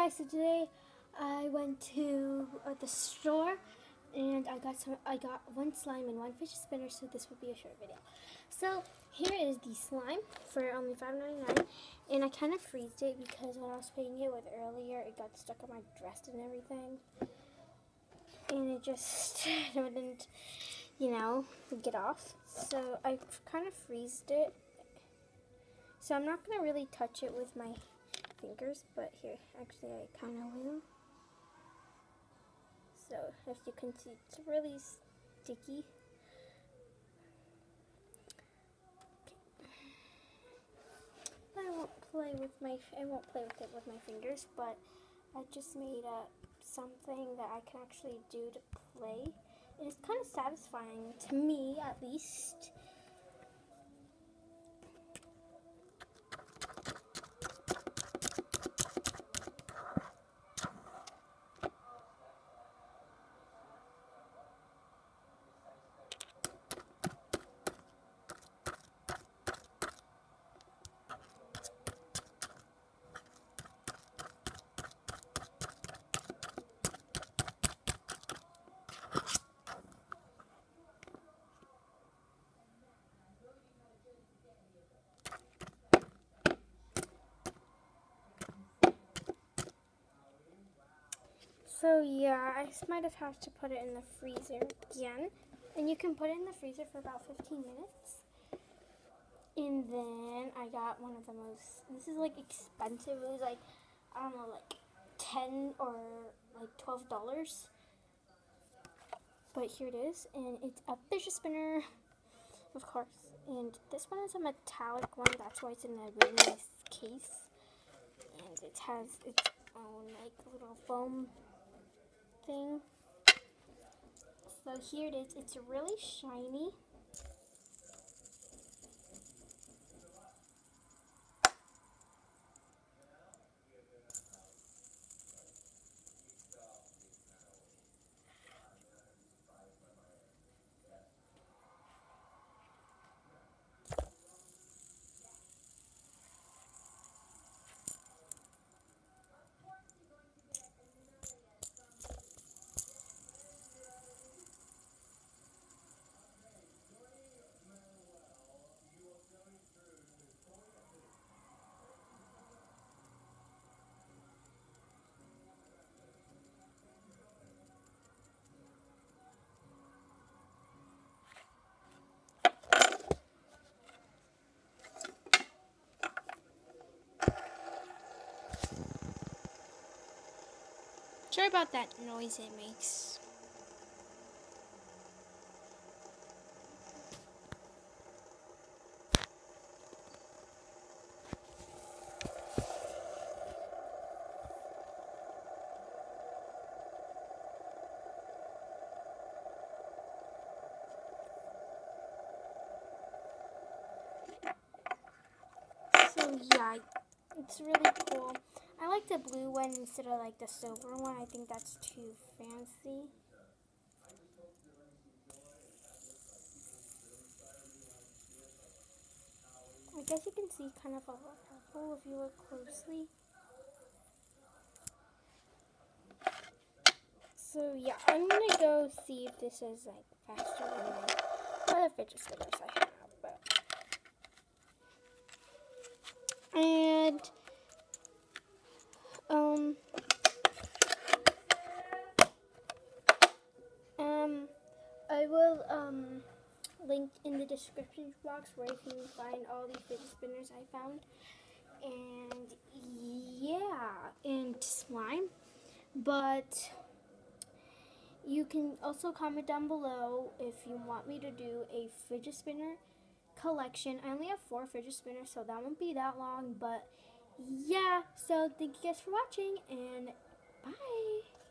guys, so today I went to the store and I got one slime and one fidget spinner, so this will be a short video. So here is the slime for only $5.99, and I kind of freezed it because when I was playing it with earlier, it got stuck on my dress and everything, and it just wouldn't, get off. So I kind of freezed it. So I'm not gonna really touch it with my fingers, but here, actually I kind of will. So as you can see, it's really sticky. I won't play with it with my fingers, but I just made up something that I can actually do to play. It is kind of satisfying to me, at least. So yeah, I just might have had to put it in the freezer again. And you can put it in the freezer for about 15 minutes. And then I got one of the most, this is like expensive. It was like, I don't know, like 10 or like $12. But here it is, and it's a fidget spinner, of course. And this one is a metallic one, that's why it's in a really nice case. And it has its own like little foam thing. So here it is. It's really shiny. Sorry about that noise it makes. So yeah, it's really cool. I like the blue one instead of like the silver one. I think that's too fancy. I guess you can see kind of a purple if you look closely. So yeah, I'm gonna go see if this is like faster than my other fidget spinners I have. And I will link in the description box where you can find all these fidget spinners I found. And yeah, and slime. But you can also comment down below if you want me to do a fidget spinner collection. I only have 4 fidget spinners, so that won't be that long. But yeah, so thank you guys for watching, and bye.